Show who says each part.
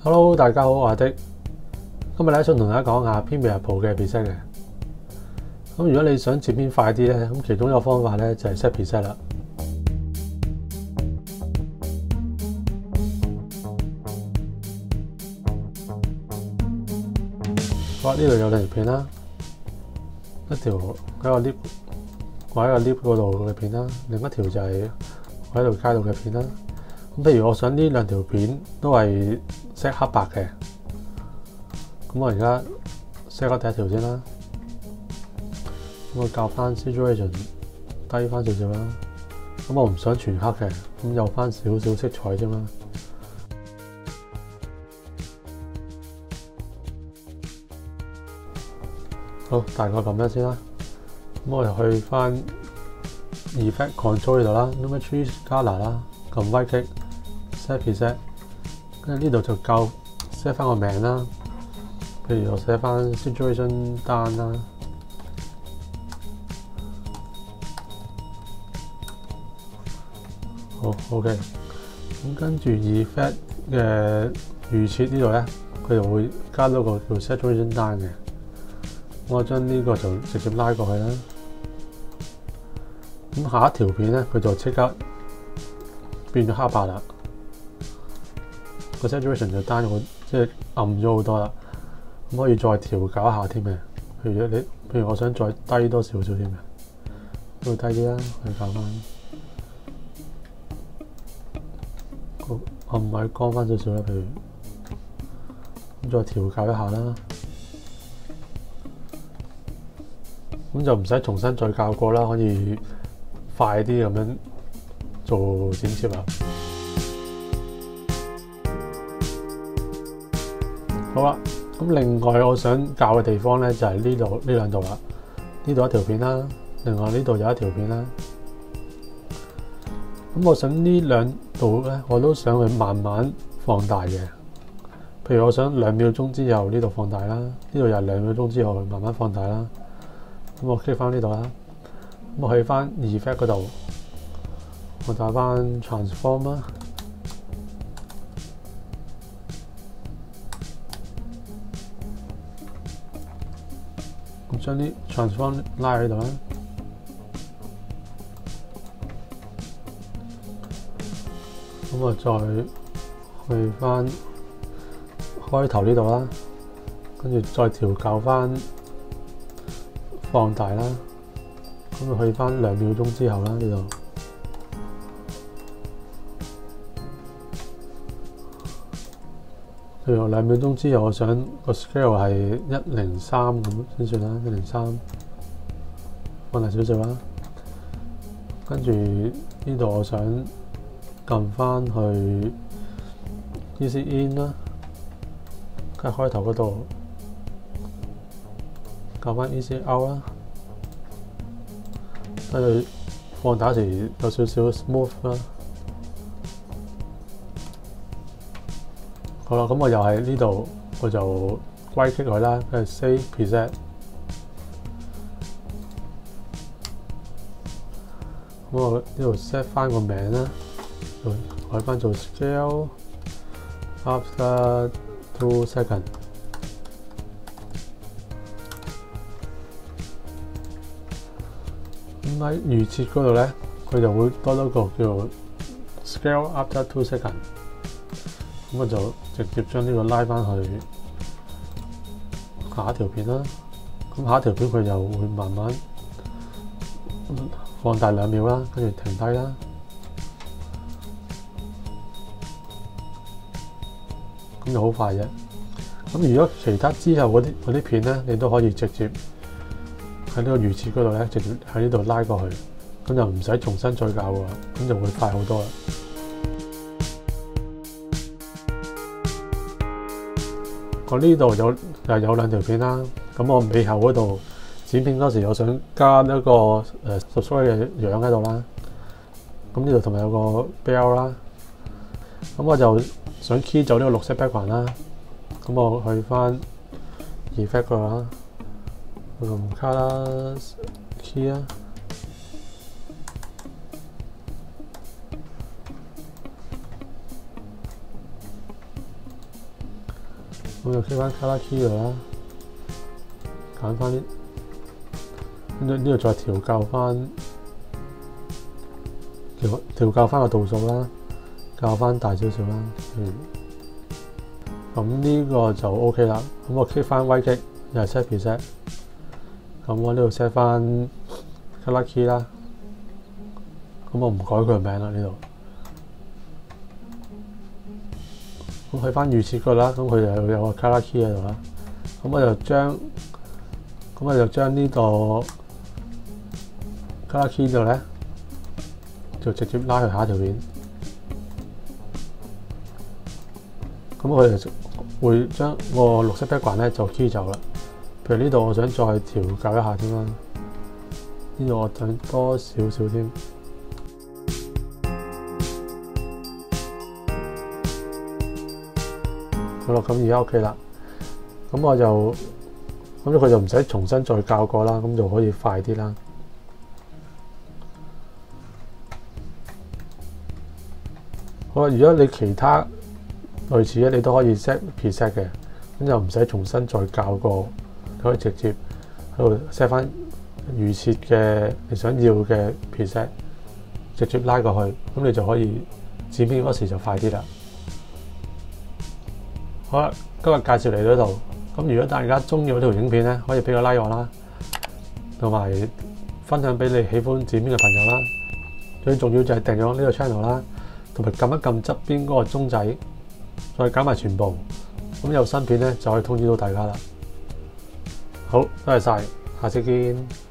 Speaker 1: Hello， 大家好，我係的。今日咧想同大家講下Premiere Pro嘅 preset 嘅。咁如果你想剪片快啲咧，咁其中一個方法咧就係 set preset 啦。好啦，呢度有兩條片啦，一條喺個 lift， 我喺個 lift 嗰度嘅片啦，另一條就係我喺度街度嘅片啦。咁譬如我想呢兩條片都係 set 黑白嘅，咁我而家 set 咗第一條先啦。咁我校翻 saturation 低翻少少啦。咁我唔想全黑嘅，咁有翻少少色彩啫嘛。好，大概咁樣先啦。咁我就去翻 Effect Control 呢度啦 ，Lumetri Color 啦，撳 Right Click Set Preset， 跟住呢度就校 set 翻個名啦。譬如我寫翻 Saturation Down 啦。好 ，OK。咁跟住 Effect 嘅預設呢度咧，佢就會加多個叫 Saturation Down 嘅。我將呢個就直接拉過去啦。咁下一條片咧，佢就即刻變咗黑白啦。個 saturation 就單咗，即係暗咗好多啦。咁可以再調校一下添嘅。譬如我想再低多少少添嘅，都會低啲啦，去校翻。個暗位光翻少少啦，譬如咁再調校一下啦。咁就唔使重新再校過啦，可以快啲咁樣做剪接啦。好啦，咁另外我想校嘅地方咧就係呢度呢兩度啦。呢度一條片啦，另外呢度有一條片啦。咁我想呢兩度咧，我都想去慢慢放大嘅。譬如我想2秒鐘之後呢度放大啦，呢度又係2秒鐘之後慢慢放大啦。咁我 click 翻呢度啦，咁我去翻 Effect 嗰度，我打翻 Transform 啦，咁將啲 Transform 拉喺度啦，咁我再去翻開頭呢度啦，跟住再調校翻放大啦，咁去翻2秒鐘之後啦，呢度譬如2秒鐘之後，我想個 scale 係103咁先算啦，103放大少少啦。跟住呢度我想撳翻去 Easy In 啦，跟住開頭嗰度校翻 Easy Out 啦，跟住放大時有少少 smooth 啦。好啦，咁我又喺呢度，我就 right click 佢啦，跟住 Save Preset。咁我呢度 set 翻個名啦，改翻做 Scale After 2 seconds。咁喺預設嗰度咧，佢就會多個叫做 Scale After 2 seconds。咁我就直接將呢個拉翻去下一條片啦。咁下一條片佢就會慢慢放大2秒啦，跟住停低啦。咁就好快啫。咁如果其他之後嗰啲片咧，你都可以直接喺呢個預設嗰度咧，直接喺呢度拉過去，咁就唔使重新再校喎，咁就會快好多啦。我呢度有2條片啦，咁我尾後嗰度剪片嗰時，我想加一個subscribe 嘅樣喺度啦。咁呢度同埋有個 bell 啦，咁我就想 key 走呢個綠色 background 啦。咁我去翻 effect 嗰度啦，用 color key 啦。 咁就 click 翻 color key 度啦，揀翻呢度再調校翻個度數啦，校翻大少少啦。咁呢個就 OK 啦。咁我 click 翻 right click 又係 set preset。咁我呢度 set 翻 color key 啦。咁我唔改佢個名啦呢度。咁去翻預設嗰度啦，咁佢就有個 color key 喺度啦。咁我就將呢個 color key 度咧，就直接拉去下一條片。咁佢就會將個綠色 background 咧就 key 走啦。譬如呢度我想再調校一下添啦，呢度我想多少少添。好啦，咁而家 OK 啦。咁佢就唔使重新再校過啦，咁就可以快啲啦。好啦，如果你其他類似嘅，你都可以 set preset 嘅，咁就唔使重新再校過，你可以直接喺度 set 翻預設嘅你想要嘅 preset， 直接拉過去，咁你就可以剪片嗰時就快啲啦。好啦，今日介紹嚟到呢度。咁如果大家中意我條影片咧，可以俾個 like 我啦，同埋分享俾你喜歡剪片嘅朋友啦。最重要就係訂閱我呢個 channel 啦，同埋撳一撳側邊嗰個鐘仔，再揀埋全部。咁有新片咧就可以通知到大家啦。好，多謝晒，下次見。